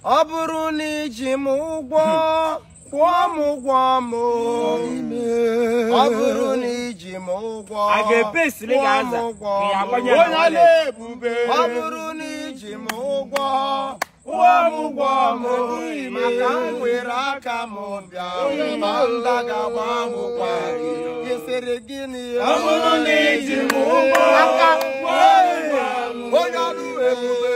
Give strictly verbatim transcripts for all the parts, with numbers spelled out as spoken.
ọ bụrụ na iji m ụgwọ kwụọ m ụgwọ m ọ bụrụ na iji m ụgwọ kwụọ m ụgwọ ọ bụrụ na iji m ụgwọ kwụọ m ụgwọ m maka m were aka m bịa nda ga-agba akwụkwọ gị kesịrị gịnị ọ bụrụ na iji m ụgwọ aka onye ọrụ ebube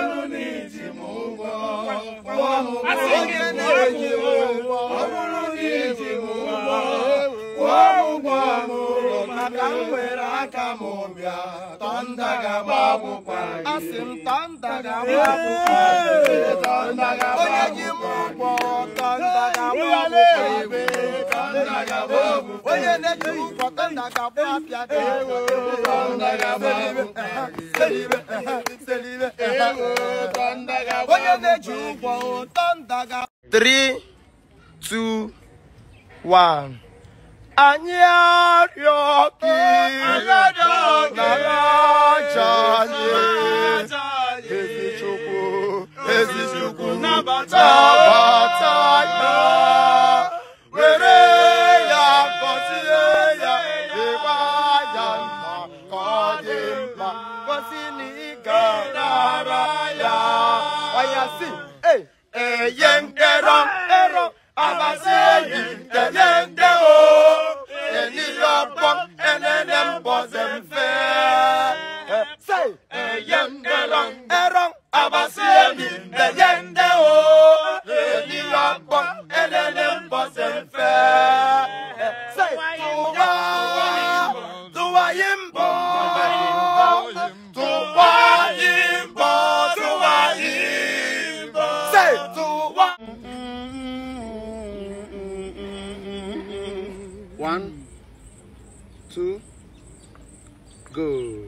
onye na-eji m ụgwọ ọ bụrụ na iji m ụgwọ kwụọ m ụgwọ m maka m were aka m bịa tọnda ga-agba akwụkwọ asị m tọnda ga-agba akwụkwọ onye ji m ụgwọ tọnda ga-agba akwụkwọ onye na-eji ụgwọ tọnda ga-agba apịa onye na-eji ụgwọ tọnda ga three two one anyị arịọ gị nara aja anyị ezi Chukwu ezi Chukwu nabata ya were ya gọzie ya ịgba ya mma ka ọ dị mma gosi na ị ga-anara ya ọya si eye nkero ero abasi eyi ntenye nde o eniyọbọ enene mbọze mfe say eye nkero ero abasi eyi ntenye nde o eniyọbọ enene mbọze mfe say tuwa tuwa yimbo tuwa yimbo tuwa yimbo say tuwa. One, two, go.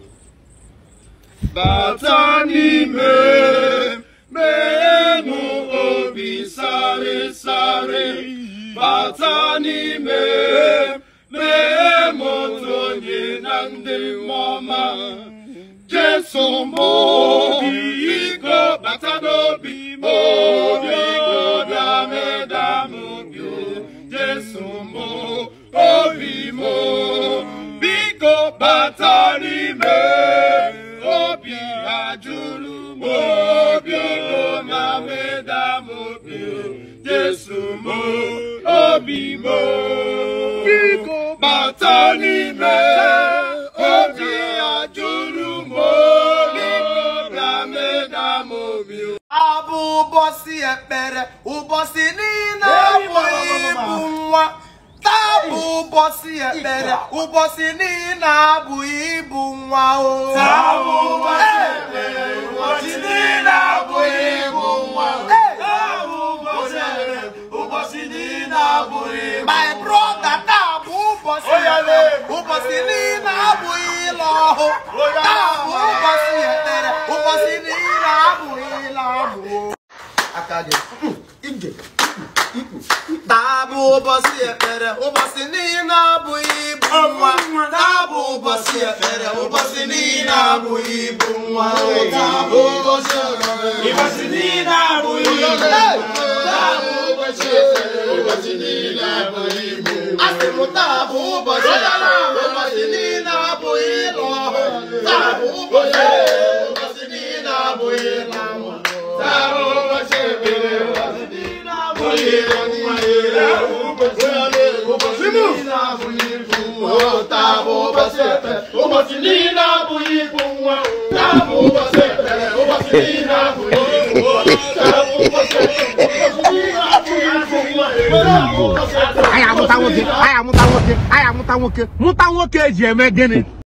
Batani me, me mu obi sare sare. Batani me, me mu tonye nande mama. Jesu mo biko batano bi mo biko dame damu yo. Jesu mo obi mo biko batani me obi ajulu mo biko mame damu Jesu mo obi mo biko batani me obi ajulu mo biko mame damu abu bosi ekpere ubosi nina ibu nwa tabu bosi ekpere ubosi nina abu ibu nwa o tabu bosi ekpere ubosi nina abu ibu nwa tabu bosi ekpere ubosi nina abu ibu my brother tabu bosi ubosi nina abu ilo tabu bosi ekpere ubosi nina abu ilo akade ije tabu bosi ekpere ubosi nina abu ibu nwa tabu bosi ekpere ubosi nina abu ibu nwa tabu bosi ekpere ubosi nina abu ibu tabu bosi ekpere ubosi nina abu ibu asimu tabu bosi ekpere ubosi nina abu ilo tabu bosi ekpere ubosi nina abu ilo tabu bosi ekpere ubosi nina abu Aya muta nwoke, aya muta nwoke, aya muta nwoke, muta nwoke eji eme gịnị?